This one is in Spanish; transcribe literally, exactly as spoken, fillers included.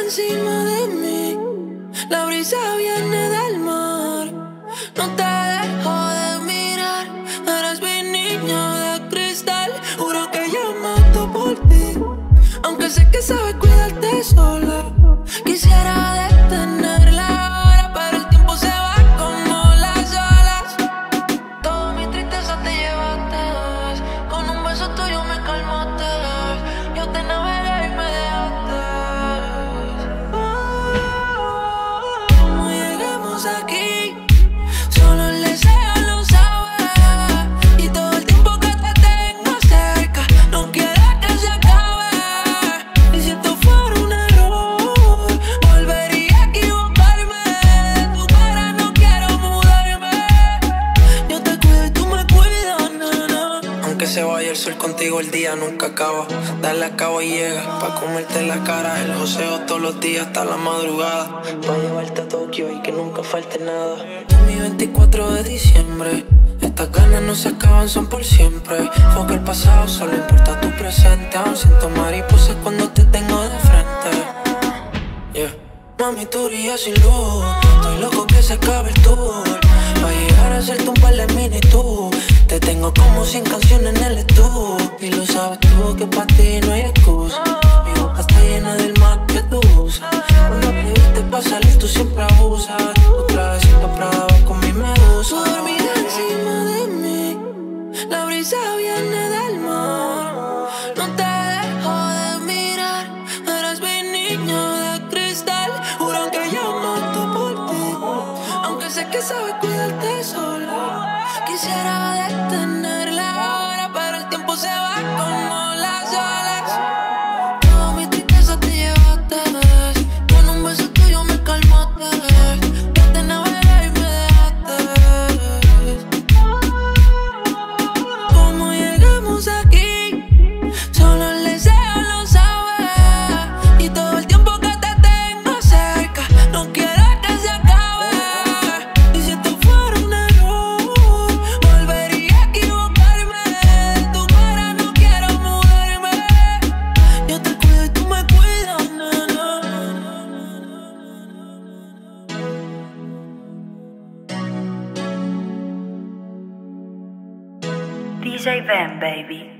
encima de mí. La brisa viene del mar. No te dejo de mirar. Eres mi niño de cristal. Juro que yo mato por ti. Aunque sé que sabes cuidarte sola. Quisiera detenerla ahora, pero el tiempo se va como las olas. Toda mi tristeza te llevaste. Con un beso tuyo me calmaste. Yo te navegué y me dejaste. ¿Cómo llegamos aquí? Solo el deseo lo sabe. Y todo el tiempo que te tengo cerca, no quiero que se acabe. Y si esto fuera un error, volvería a equivocarme. De tu cara no quiero mudarme. Yo te cuido y tú me cuidas, nena. Aunque se vaya el sol, contigo el día nunca acaba. Dale a cabo y llega, pa' comerte la cara. El joseo todos los días hasta la madrugada. Pa' llevarte a Tokio y que nunca falte nada. En mi veinticuatro de diciembre, estas ganas no se acaban, son por siempre. Foca el pasado, solo importa tu presente. Aún siento mariposas cuando te tengo de frente. Yeah. Mami, tú brillas sin luz. Estoy loco que se acabe el tour. Pa' llegar a hacerte un par de minitud. Te tengo como cien canciones en el estudio. Y lo sabes tú que pa' ti no hay excusa. Mi boca está llena del mal que tú usas. Cuando te viste pa' salir tú siempre abusas. Otra vez siento Prada con mi medusa. Tú dormida encima de mí. La brisa viene del mar. No te dejo de mirar. Eres mi niño de cristal. Juro que yo mato por ti. Aunque sé que sabes cuidarte sola. Quisiera detenerla ahora, pero el tiempo se va como las olas. Toda mi tristeza te llevaste. Con un beso tuyo me calmaste. Yo te navegué y me dejaste. ¿Cómo llegamos aquí? Solo el deseo lo sabe. Y todo el tiempo que te tengo cerca, no quiero que se acabe. Y si esto fuera un error, volvería a equivocarme. De tu cara no quiero mudarme. Yo te cuido y tú me cuidas, nena. D J Ben, baby.